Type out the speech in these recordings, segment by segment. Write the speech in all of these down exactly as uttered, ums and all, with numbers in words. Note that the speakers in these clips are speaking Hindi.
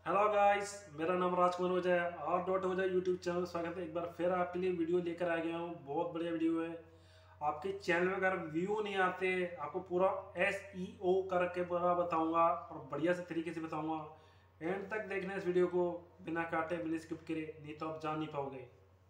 हेलो गाइस, मेरा नाम राजकुमार ओझा है और डॉट ओझा यूट्यूब चैनल में स्वागत है। एक बार फिर आपके लिए वीडियो लेकर आ गया हूँ। बहुत बढ़िया वीडियो है। आपके चैनल में अगर व्यू नहीं आते, आपको पूरा एस ई ओ करके पूरा बताऊंगा और बढ़िया से तरीके से बताऊंगा। एंड तक देखना इस वीडियो को, बिना काटे बिना स्किप करे, नहीं तो आप जान नहीं पाओगे।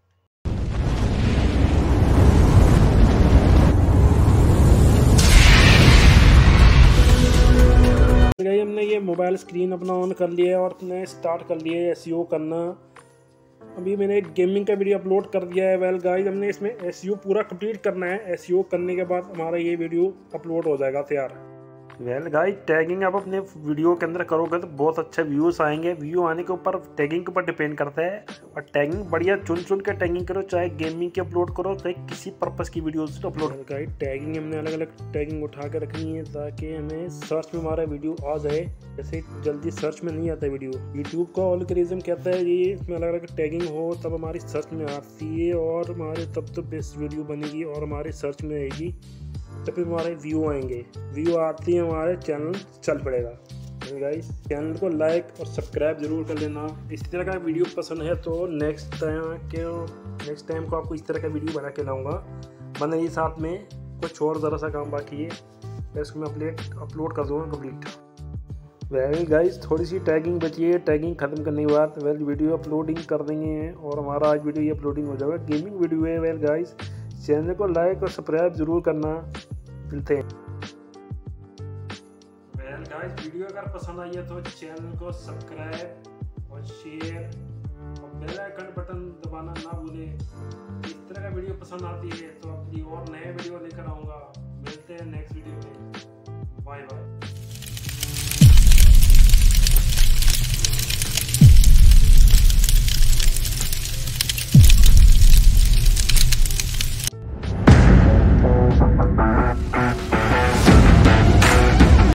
गई हमने ये मोबाइल स्क्रीन अपना ऑन कर लिया है और अपने स्टार्ट कर लिया है एसईओ करना। अभी मैंने एक गेमिंग का वीडियो अपलोड कर दिया है। वेल गाइस, हमने इसमें एसईओ पूरा कंप्लीट करना है। एसईओ करने के बाद हमारा ये वीडियो अपलोड हो जाएगा तैयार। वेल गाइस, टैगिंग आप अपने वीडियो के अंदर करोगे तो बहुत अच्छे व्यूज़ आएंगे। व्यू आने के ऊपर टैगिंग के ऊपर डिपेंड करता है। और टैगिंग बढ़िया चुन चुन के टैगिंग करो, चाहे गेमिंग की अपलोड करो चाहे किसी पर्पस की वीडियोस अपलोड करो। गाइस, टैगिंग हमने अलग अलग टैगिंग उठा के रखनी है ताकि हमें सर्च में हमारा वीडियो आ जाए। जैसे जल्दी सर्च में नहीं आता वीडियो। यूट्यूब का ऑल्गोरिथम कहता है ये इसमें अलग अलग टैगिंग हो तब हमारी सर्च में आती है और हमारे तब तो बेस्ट वीडियो बनेगी और हमारी सर्च में आएगी, तब फिर हमारे व्यू आएंगे। व्यू आती है हमारे चैनल चल पड़ेगा। गाइस, चैनल को लाइक और सब्सक्राइब जरूर कर लेना। इस तरह का वीडियो पसंद है तो नेक्स्ट टाइम के नेक्स्ट टाइम को आपको इस तरह का वीडियो बना के लाऊंगा। बने ही साथ में कुछ और ज़रा सा काम बाकी है, इसको मैं अपडेट अपलोड कर दूँगा कम्प्लीट। वेल गाइस, थोड़ी सी टैगिंग बची है। टैगिंग ख़त्म करने के बाद वेल वीडियो अपलोडिंग कर देंगे और हमारा आज वीडियो ये अपलोडिंग हो जाएगा। गेमिंग वीडियो है। वेल गाइस, चैनल को लाइक और सब्सक्राइब जरूर करना। मिलते हैं। वेल गाइस, वीडियो अगर पसंद आई है तो चैनल को सब्सक्राइब और शेयर और बेल आइकन बटन दबाना ना भूलें। इस तरह का वीडियो पसंद आती है तो अपनी और नए वीडियो लेकर आऊँगा। मिलते हैं नेक्स्ट वीडियो में। Bye bye.